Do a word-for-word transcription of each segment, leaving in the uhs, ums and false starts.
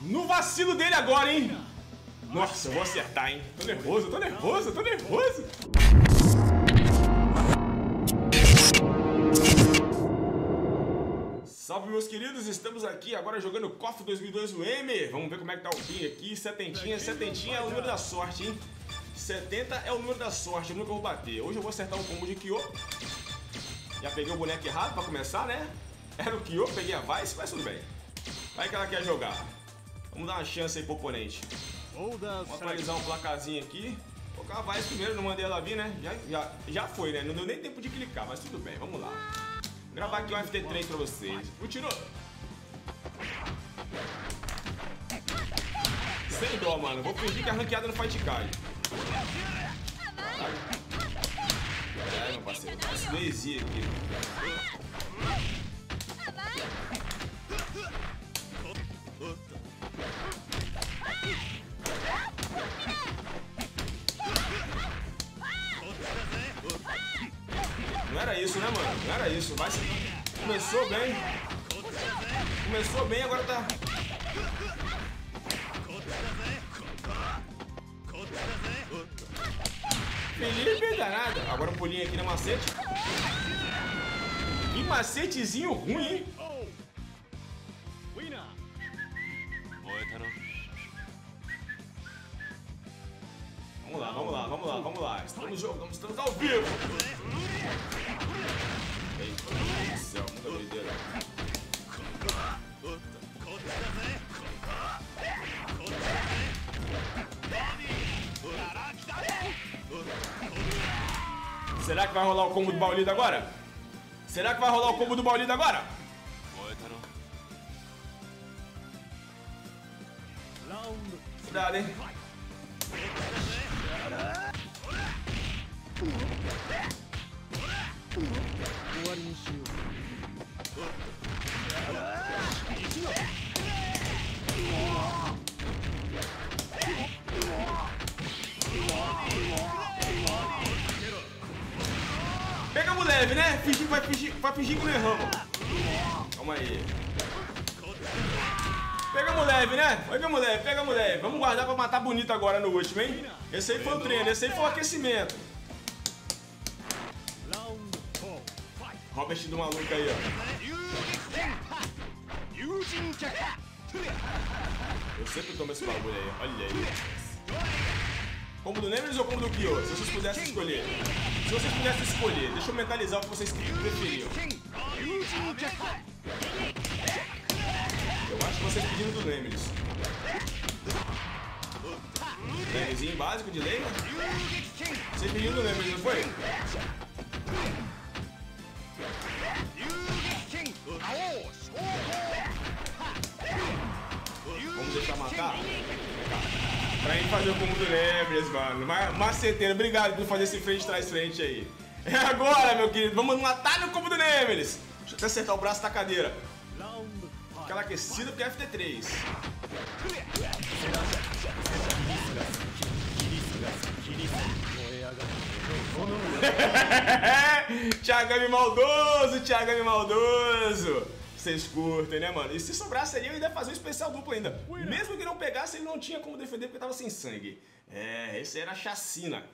No vacilo dele agora, hein? Nossa, eu vou acertar, hein? Tô nervoso, tô nervoso, tô nervoso. Salve, meus queridos, estamos aqui agora jogando C O F dois mil e dois no M. Vamos ver como é que tá o ping aqui. Setentinha, setentinha é o número da sorte, hein? setenta é o número da sorte, é o número que eu vou bater. Hoje eu vou acertar o combo de Kyo. Já peguei o boneco errado pra começar, né? Era o Kyo, peguei a Vice, mas tudo bem. Vai que ela quer jogar. Vamos dar uma chance aí pro oponente. Vamos atualizar um placarzinho aqui. Vou colocar a Vice primeiro, não mandei ela vir, né? Já, já, já foi, né? Não deu nem tempo de clicar, mas tudo bem, vamos lá. Vou gravar aqui um F T três pra vocês. Continua. Sem dó, mano. Vou fingir que a ranqueada não Fight cai. É, meu parceiro. Esse do Easy aqui. Não era isso, né, mano? Não era isso. Vai se... Começou bem. Começou bem, agora tá... Felipe danado. Agora um pulinho aqui na macete. Que macetezinho ruim, hein? Vamos lá, vamos lá, vamos lá, vamos lá. Estamos jogando, estamos ao vivo. Eita, meu Deus do céu, muita doideira. Será que vai rolar o combo do Baulida agora? Será que vai rolar o combo do Baulida agora? Cuidado, hein? Pegamos leve, né? Fingir, vai, fingir, vai fingir que não erramos. Calma aí. Pegamos leve, né? Pegamos leve, pegamos leve. Vamos guardar pra matar bonito agora no último, hein? Esse aí foi o treino, esse aí foi o aquecimento. Robert do maluco aí, ó. Eu sempre tomo esse bagulho aí, olha aí. Combo do Nemesis ou combo do Kyo? Se vocês pudessem escolher. Se vocês pudessem escolher, deixa eu mentalizar o que vocês preferiam. Eu acho que vocês pediram do Nemesis. Nemesis básico de lei? Vocês pediram do Nemesis, não foi? Vamos deixar matar? Pra gente fazer o combo do Nemesis, mano. Maceteiro, obrigado por fazer esse frente trás frente aí. É agora, meu querido. Vamos matar no combo do Nemesis. Deixa eu até acertar o braço da cadeira. Aquela aquecida porque é F T três. Thiagami maldoso, Thiagami maldoso. Vocês curtem, né, mano? E se sobrasse ali, eu ainda ia fazer um especial duplo ainda. Mesmo que não pegasse, ele não tinha como defender porque tava sem sangue. É, esse era a chacina.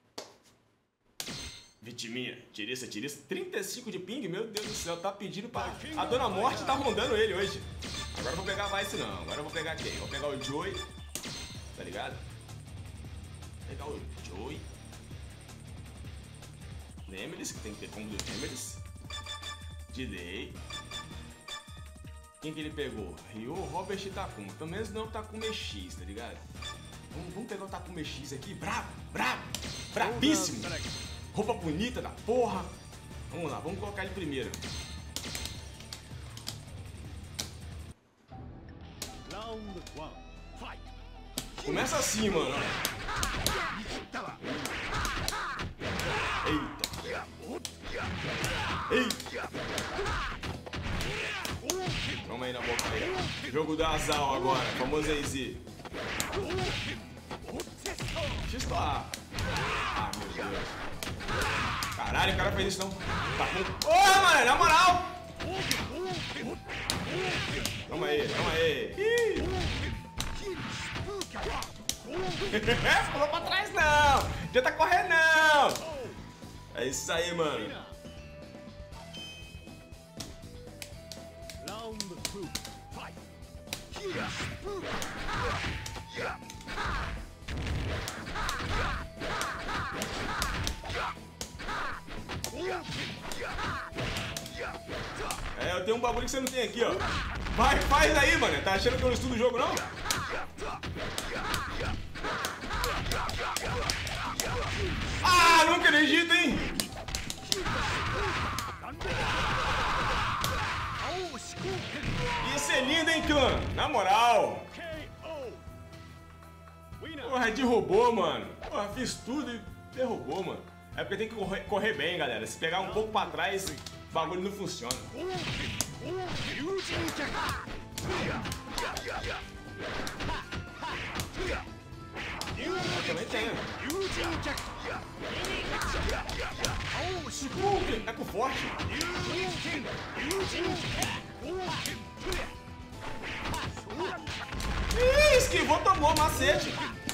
Vitiminha, tiriça, tiriça. trinta e cinco de ping, meu Deus do céu, tá pedindo pra... A Dona Morte tá rondando ele hoje. Agora eu vou pegar a Vice não, agora eu vou pegar quem? Vou pegar o Joey. Tá ligado? Vou pegar o Joey. Nemesis, que tem que ter combo do Nemesis. Delay. Quem que ele pegou? Ryo, Robert e Takuma. Pelo menos não Takuma X, tá ligado? Vamos, vamos pegar o Takuma X aqui. Brabo, brabo, brabíssimo. Roupa bonita da porra. Vamos lá, vamos colocar ele primeiro. Começa assim, mano. Eita. Eita. Calma aí na boca aí. Jogo da Azal agora, famoso A Z. X-Star. Ah, meu Deus. Caralho, o cara fez isso não. Tá com... Porra, mano, na moral. Calma aí, calma aí. Ih. Pulou pra trás não! Tenta correr não! É isso aí, mano. É, eu tenho um bagulho que você não tem aqui, ó. Vai, faz aí, mano. Tá achando que eu não estudo o jogo, não? Ah, não acredito, hein? Isso é lindo, hein, clã? Na moral. Porra, derrubou, mano. Porra, fiz tudo e derrubou, mano. É porque tem que correr, correr bem, galera. Se pegar um pouco pra trás, o bagulho não funciona. Eu também tenho. Uh, tá com forte. Ih, esquivou, tomou macete.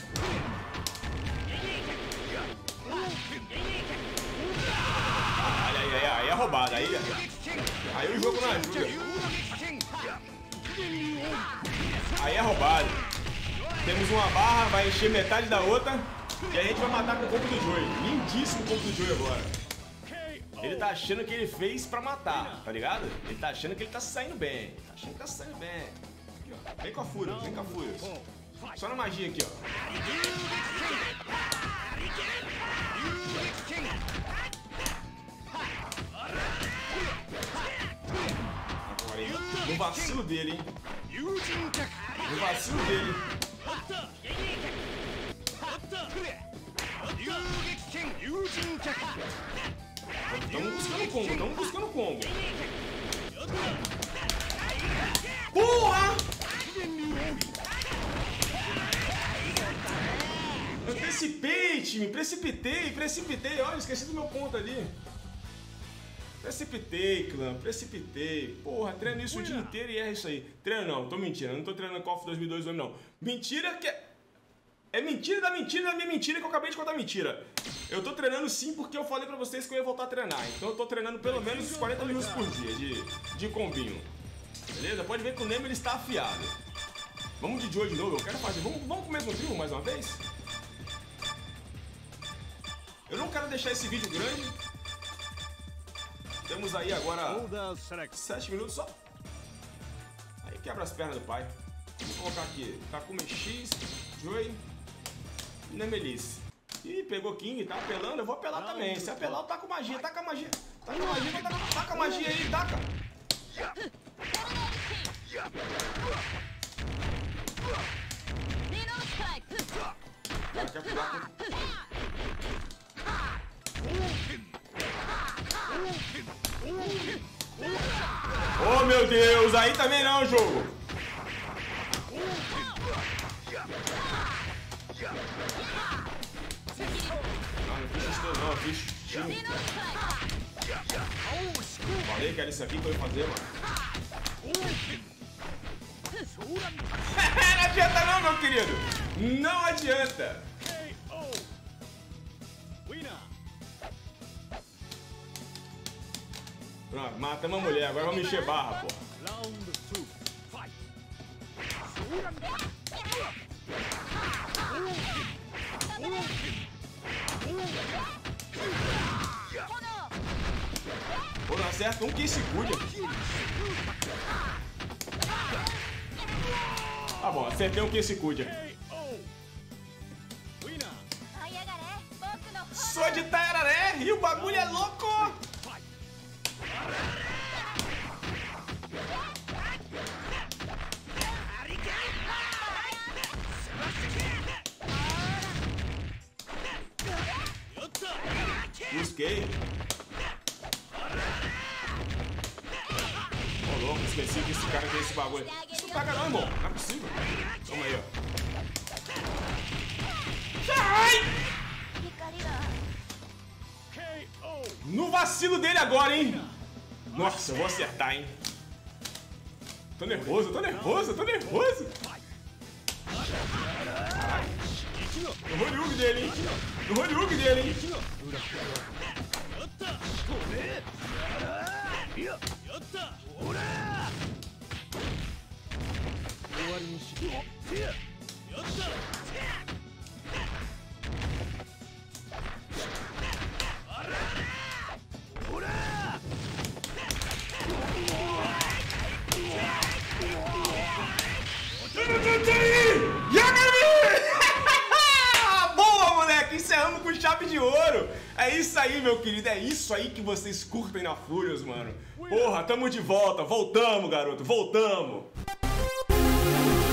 Aí, aí, aí, aí é roubada. Aí, aí o jogo não ajuda. Aí é roubado. Temos uma barra, vai encher metade da outra. E a gente vai matar com o combo do Joey. Lindíssimo o combo do Joey agora. Ele tá achando que ele fez pra matar, tá ligado? Ele tá achando que ele tá saindo bem. Tá achando que tá saindo bem. Aqui, ó. Vem com a Fúria, vem com a Fúria. Só na magia aqui, ó. Agora, hein? No vacilo dele, hein? No vacilo dele. Estamos buscando combo, estamos buscando combo. Porra! Antecipei, time, precipitei, precipitei. Olha, esqueci do meu ponto ali. Precipitei, clã, precipitei. Porra, treino isso o dia inteiro e é isso aí. Treino não, tô mentindo, eu não tô treinando K O F dois mil e dois não. Mentira que é... É mentira da mentira da minha mentira que eu acabei de contar mentira. Eu tô treinando sim porque eu falei pra vocês que eu ia voltar a treinar. Então eu tô treinando pelo menos uns quarenta minutos por dia de, de combinho. Beleza? Pode ver que o Nemo ele está afiado. Vamos de Joey de novo, eu quero fazer. Vamos, vamos com o mesmo trio mais uma vez? Eu não quero deixar esse vídeo grande. Temos aí agora sete minutos só. Aí quebra as pernas do pai. Vou colocar aqui Takumi X, Joey e Nemelice. Ih, pegou King, tá apelando, eu vou apelar também. Se apelar, eu taco magia, taca magia. Taca magia, taca, taca magia aí, taca. Cara, quer pular com... Oh, meu Deus, aí também não, jogo. Não, não fiz isso não, eu fiz time. Falei que era isso aqui que eu ia fazer, mano. Não adianta não, meu querido. Não adianta. Pronto, matamos a mulher, agora vamos encher barra, pô. Pô, não acerta um que se cuide. Tá bom, acertei um que se cuide. Sou de Tararé e o bagulho é louco! Busquei. Ô, louco, esqueci que esse cara tem esse bagulho. Isso não pega não, irmão. Não é possível. Toma aí, ó. Sai! No vacilo dele agora, hein? Nossa, eu vou acertar, hein? Tô nervoso, tô nervoso, tô nervoso. Caralho. No Horyugi dele, hein? No Horyugi dele, hein? Boa, moleque! Encerramos com chave de ouro! É isso aí, meu querido! É isso aí que vocês curtem na Furious, mano! Porra, tamo de volta! Voltamos, garoto! Voltamos!